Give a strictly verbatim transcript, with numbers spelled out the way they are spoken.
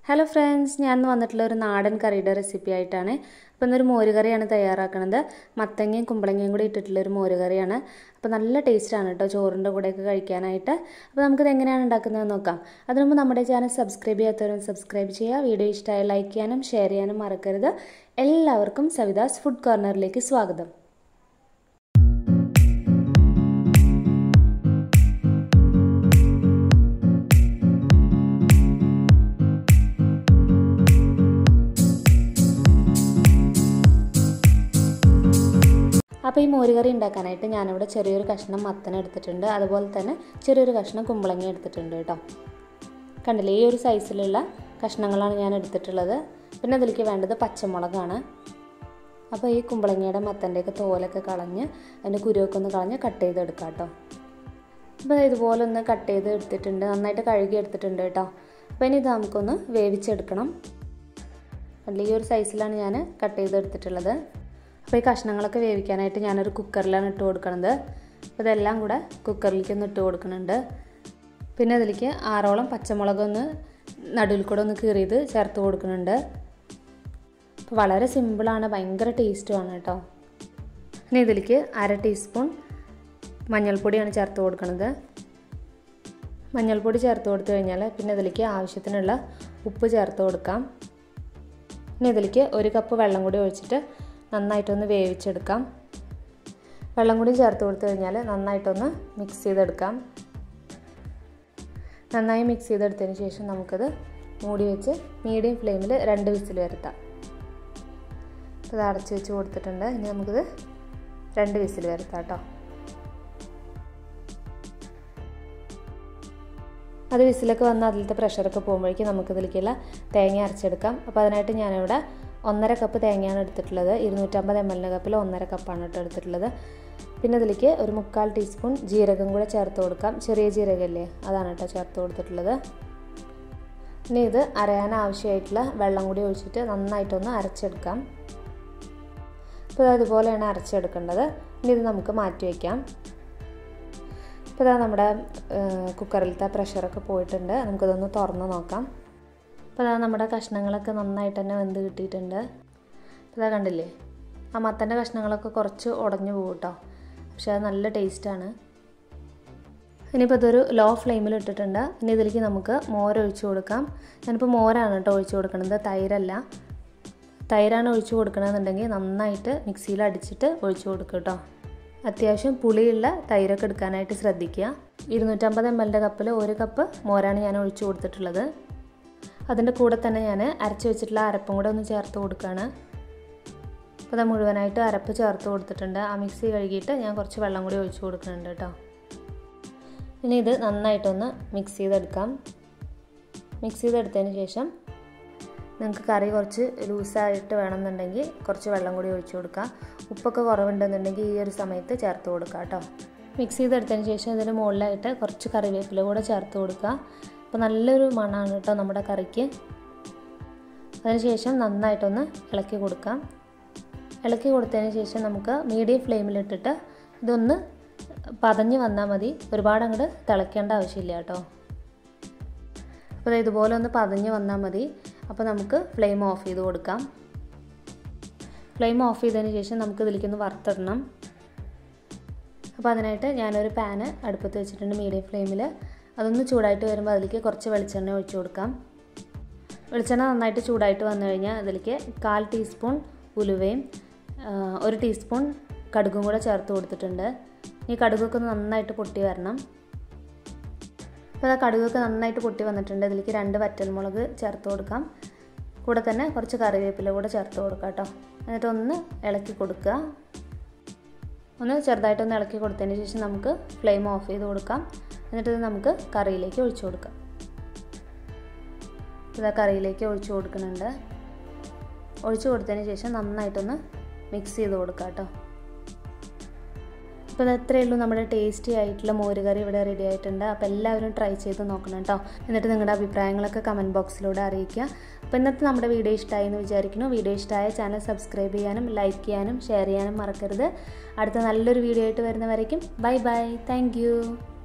Hello friends, ഞാൻ വന്നിട്ടുള്ള ഒരു നാടൻ കറിയുടെ റെസിപ്പി ആയിട്ടാണ്. അപ്പോൾ ഇന്നൊരു മോരുകറിയാണ് തയ്യാറാക്കുന്നത്. മത്തങ്ങയും കുമ്പളങ്ങയും കൂടി ഇട്ടിട്ടുള്ള ഒരു മോരുകറിയാണ്. അപ്പോൾ നല്ല ടേസ്റ്റാണ് കേട്ടോ ചോറിൻ്റെ കൂടെയൊക്കെ കഴിക്കാനായിട്ട്. അപ്പോൾ നമുക്കിത് എങ്ങനെയാണ് ഉണ്ടാക്കുന്നത് നോക്കാം. അതിനുമുമ്പ് നമ്മുടെ ചാനൽ സബ്സ്ക്രൈബ് ചെയ്യാത്തവരും സബ്സ്ക്രൈബ് ചെയ്യുക. വീഡിയോ ഇഷ്ടമായി ലൈക്ക് ചെയ്യാനും ഷെയർ ചെയ്യാനും മറക്കരുത്. എല്ലാവർക്കും സവിതാസ് ഫുഡ് കോർണറിലേക്ക് സ്വാഗതം. അപ്പോൾ ഈ മോരുകറി ഉണ്ടാക്കാനായിട്ട് ഞാനിവിടെ ചെറിയൊരു കഷ്ണം മത്തൻ എടുത്തിട്ടുണ്ട്. അതുപോലെ തന്നെ ചെറിയൊരു കഷ്ണം കുമ്പളങ്ങ എടുത്തിട്ടുണ്ട് കേട്ടോ. കണ്ടില്ലേ, ഈ ഒരു സൈസിലുള്ള കഷ്ണങ്ങളാണ് ഞാൻ എടുത്തിട്ടുള്ളത്. പിന്നെ അതിലേക്ക് വേണ്ടത് പച്ചമുളകാണ്. അപ്പോൾ ഈ കുമ്പളങ്ങയുടെ മത്തൻ്റെയൊക്കെ തോലൊക്കെ കളഞ്ഞ് അതിൻ്റെ കുരുവൊക്കെ ഒന്ന് കളഞ്ഞ് കട്ട് ചെയ്തെടുക്കാം കേട്ടോ. അപ്പോൾ ഇതുപോലെ ഒന്ന് കട്ട് ചെയ്ത് എടുത്തിട്ടുണ്ട്, നന്നായിട്ട് കഴുകി എടുത്തിട്ടുണ്ട് കേട്ടോ. അപ്പോൾ ഇനി ഇത് നമുക്കൊന്ന് വേവിച്ചെടുക്കണം. കണ്ടില്ലേ, ഈ ഒരു സൈസിലാണ് ഞാൻ കട്ട് ചെയ്തെടുത്തിട്ടുള്ളത്. അപ്പോൾ ഈ കഷ്ണങ്ങളൊക്കെ വേവിക്കാനായിട്ട് ഞാനൊരു കുക്കറിലാണ് ഇട്ട് കൊടുക്കുന്നത്. അപ്പോൾ ഇതെല്ലാം കൂടെ കുക്കറിലേക്ക് ഒന്ന് ഇട്ട് കൊടുക്കുന്നുണ്ട്. പിന്നെ അതിലേക്ക് ആറോളം പച്ചമുളകൊന്ന് നടുവിൽ കൂടെ ഒന്ന് കീറിയത് ചേർത്ത് കൊടുക്കുന്നുണ്ട്. അപ്പോൾ വളരെ സിമ്പിളാണ്, ഭയങ്കര ടേസ്റ്റുമാണ് കേട്ടോ. ഇനി ഇതിലേക്ക് അര ടീസ്പൂൺ മഞ്ഞൾപ്പൊടിയാണ് ചേർത്ത് കൊടുക്കുന്നത്. മഞ്ഞൾപ്പൊടി ചേർത്ത് കൊടുത്തു കഴിഞ്ഞാൽ പിന്നെ ഇതിലേക്ക് ആവശ്യത്തിനുള്ള ഉപ്പ് ചേർത്ത് കൊടുക്കാം. ഇനി ഇതിലേക്ക് ഒരു കപ്പ് വെള്ളം കൂടി ഒഴിച്ചിട്ട് നന്നായിട്ടൊന്ന് വേവിച്ചെടുക്കാം. വെള്ളം കൂടി ചേർത്ത് കൊടുത്തു കഴിഞ്ഞാൽ നന്നായിട്ടൊന്ന് മിക്സ് ചെയ്തെടുക്കാം. നന്നായി മിക്സ് ചെയ്തെടുത്തതിന് ശേഷം നമുക്കത് മൂടി വെച്ച് മീഡിയം ഫ്ലെയിമിൽ രണ്ട് വിസിൽ വരുത്താം. അത് അടച്ച് വെച്ച് കൊടുത്തിട്ടുണ്ട്. ഇനി നമുക്കിത് രണ്ട് വിസിൽ വരുത്താം കേട്ടോ. അത് വിസിലൊക്കെ വന്ന് അതിലത്തെ പ്രഷറൊക്കെ പോകുമ്പോഴേക്കും നമുക്കിതിലേക്കുള്ള തേങ്ങ അരച്ചെടുക്കാം. അപ്പോൾ അതിനായിട്ട് ഞാനിവിടെ ഒന്നര കപ്പ് തേങ്ങയാണ് എടുത്തിട്ടുള്ളത്. ഇരുന്നൂറ്റമ്പത് എം എല്ലിൻ്റെ കപ്പിൽ ഒന്നര കപ്പാണ് കേട്ടോ എടുത്തിട്ടുള്ളത്. പിന്നെ ഇതിലേക്ക് ഒരു മുക്കാൽ ടീസ്പൂൺ ജീരകം കൂടെ ചേർത്ത് കൊടുക്കാം. ചെറിയ ജീരകമല്ലേ, അതാണ് കേട്ടോ ചേർത്ത് കൊടുത്തിട്ടുള്ളത്. ഇനി ഇത് അരയാൻ ആവശ്യമായിട്ടുള്ള വെള്ളം കൂടി ഒഴിച്ചിട്ട് നന്നായിട്ടൊന്ന് അരച്ചെടുക്കാം. അപ്പോൾ അതുപോലെയാണ് അരച്ചെടുക്കേണ്ടത്. ഇനി ഇത് നമുക്ക് മാറ്റി വയ്ക്കാം. ഇപ്പോൾ ഇതാ നമ്മുടെ കുക്കറിലത്തെ പ്രഷറൊക്കെ പോയിട്ടുണ്ട്. നമുക്കിതൊന്ന് തുറന്ന് നോക്കാം. അപ്പോൾ അതാ നമ്മുടെ കഷ്ണങ്ങളൊക്കെ നന്നായിട്ട് തന്നെ വെന്ത് കിട്ടിയിട്ടുണ്ട്. അപ്പോൾ അതാ കണ്ടില്ലേ, ആ മത്തൻ്റെ കഷ്ണങ്ങളൊക്കെ കുറച്ച് ഉടഞ്ഞു പോകും കേട്ടോ. പക്ഷേ അത് നല്ല ടേസ്റ്റാണ്. ഇനിയിപ്പോൾ ഇതൊരു ലോ ഫ്ലെയിമിൽ ഇട്ടിട്ടുണ്ട്. ഇനി ഇതിലേക്ക് നമുക്ക് മോരൊഴിച്ച് കൊടുക്കാം. ഞാനിപ്പോൾ മോരാണ് കേട്ടോ ഒഴിച്ച് കൊടുക്കുന്നത്, തൈരല്ല. തൈരാണ് ഒഴിച്ച് കൊടുക്കണമെന്നുണ്ടെങ്കിൽ നന്നായിട്ട് മിക്സിയിൽ അടിച്ചിട്ട് ഒഴിച്ച് കൊടുക്കുക കേട്ടോ. അത്യാവശ്യം പുളിയുള്ള തൈരൊക്കെ എടുക്കാനായിട്ട് ശ്രദ്ധിക്കുക. ഇരുന്നൂറ്റമ്പത് എം എല്ലിൻ്റെ കപ്പിൽ ഒരു കപ്പ് മോരാണ് ഞാൻ ഒഴിച്ച് കൊടുത്തിട്ടുള്ളത്. അതിൻ്റെ കൂടെ തന്നെ ഞാൻ അരച്ച് വെച്ചിട്ടുള്ള അരപ്പും കൂടെ ഒന്ന് ചേർത്ത് കൊടുക്കുകയാണ്. അപ്പോൾ അത് മുഴുവനായിട്ട് അരപ്പ് ചേർത്ത് കൊടുത്തിട്ടുണ്ട്. ആ മിക്സി കഴുകിയിട്ട് ഞാൻ കുറച്ച് വെള്ളം കൂടി ഒഴിച്ച് കൊടുക്കുന്നുണ്ട് കേട്ടോ. ഇനി ഇത് നന്നായിട്ടൊന്ന് മിക്സ് ചെയ്തെടുക്കാം. മിക്സ് ചെയ്തെടുത്തതിന് ശേഷം നിങ്ങൾക്ക് കറി കുറച്ച് ലൂസായിട്ട് വേണമെന്നുണ്ടെങ്കിൽ കുറച്ച് വെള്ളം കൂടി ഒഴിച്ച് കൊടുക്കുക. ഉപ്പൊക്കെ കുറവുണ്ടെന്നുണ്ടെങ്കിൽ ഈ ഒരു സമയത്ത് ചേർത്ത് കൊടുക്കുക കേട്ടോ. മിക്സ് ചെയ്തെടുത്തതിന് ശേഷം ഇതിന് മുകളിലായിട്ട് കുറച്ച് കറിവേപ്പില കൂടെ ചേർത്ത് കൊടുക്കുക. അപ്പോൾ നല്ലൊരു മണമാണ് കേട്ടോ നമ്മുടെ കറിക്ക്. അതിനുശേഷം നന്നായിട്ടൊന്ന് ഇളക്കി കൊടുക്കാം. ഇളക്കി കൊടുത്തതിന് ശേഷം നമുക്ക് മീഡിയം ഫ്ലെയിമിലിട്ടിട്ട് ഇതൊന്ന് പതഞ്ഞ് വന്നാൽ മതി. ഒരുപാട് അങ്ങോട്ട് തിളയ്ക്കേണ്ട ആവശ്യമില്ല കേട്ടോ. അപ്പോൾ ഇതുപോലെ ഒന്ന് പതഞ്ഞ് വന്നാൽ മതി. അപ്പോൾ നമുക്ക് ഫ്ലെയിം ഓഫ് ചെയ്ത് കൊടുക്കാം. ഫ്ലെയിം ഓഫ് ചെയ്തതിന് ശേഷം നമുക്ക് ഇതിലേക്കൊന്ന് വറുത്തിടണം. അപ്പോൾ അതിനായിട്ട് ഞാനൊരു പാന് അടുപ്പത്ത് വെച്ചിട്ടുണ്ട് മീഡിയം ഫ്ലെയിമിൽ. അതൊന്ന് ചൂടായിട്ട് വരുമ്പോൾ അതിലേക്ക് കുറച്ച് വെളിച്ചെണ്ണ ഒഴിച്ച് കൊടുക്കാം. വെളിച്ചെണ്ണ നന്നായിട്ട് ചൂടായിട്ട് വന്നു കഴിഞ്ഞാൽ അതിലേക്ക് കാൽ ടീസ്പൂൺ ഉലുവയും ഒരു ടീസ്പൂൺ കടുകും കൂടെ ചേർത്ത് കൊടുത്തിട്ടുണ്ട്. ഈ കടുകൊക്കെ ഒന്ന് നന്നായിട്ട് പൊട്ടി വരണം. അപ്പോൾ ആ കടുകൊക്കെ നന്നായിട്ട് പൊട്ടി വന്നിട്ടുണ്ട്. ഇതിലേക്ക് രണ്ട് വറ്റൽമുളക് ചേർത്ത് കൊടുക്കാം. കൂടെ തന്നെ കുറച്ച് കറിവേപ്പില കൂടെ ചേർത്ത് കൊടുക്കാം കേട്ടോ. എന്നിട്ടൊന്ന് ഇളക്കി കൊടുക്കുക. ഒന്ന് ചെറുതായിട്ടൊന്ന് ഇളക്കി കൊടുത്തതിന് ശേഷം നമുക്ക് ഫ്ലെയിം ഓഫ് ചെയ്ത് കൊടുക്കാം. എന്നിട്ട് ഇത് നമുക്ക് കറിയിലേക്ക് ഒഴിച്ചു കൊടുക്കാം. ഇതാ കറിയിലേക്ക് ഒഴിച്ചു കൊടുക്കുന്നുണ്ട്. ഒഴിച്ചു കൊടുത്തതിന് ശേഷം നന്നായിട്ടൊന്ന് മിക്സ് ചെയ്ത് കൊടുക്കാം കേട്ടോ. അപ്പോൾ ഇത്രയേ ഉള്ളൂ, നമ്മുടെ ടേസ്റ്റി ആയിട്ടുള്ള മോരുകറി ഇവിടെ റെഡി ആയിട്ടുണ്ട്. അപ്പോൾ എല്ലാവരും ട്രൈ ചെയ്ത് നോക്കണം കേട്ടോ. എന്നിട്ട് നിങ്ങളുടെ അഭിപ്രായങ്ങളൊക്കെ കമൻറ്റ് ബോക്സിലൂടെ അറിയിക്കുക. അപ്പോൾ ഇന്നത്തെ നമ്മുടെ വീഡിയോ ഇഷ്ടമായി എന്ന് വിചാരിക്കുന്നു. വീഡിയോ ഇഷ്ടമായ ചാനൽ സബ്സ്ക്രൈബ് ചെയ്യാനും ലൈക്ക് ചെയ്യാനും ഷെയർ ചെയ്യാനും മറക്കരുത്. അടുത്ത നല്ലൊരു വീഡിയോ ആയിട്ട് വരുന്നവരേക്കും ബൈ ബൈ. Thank U.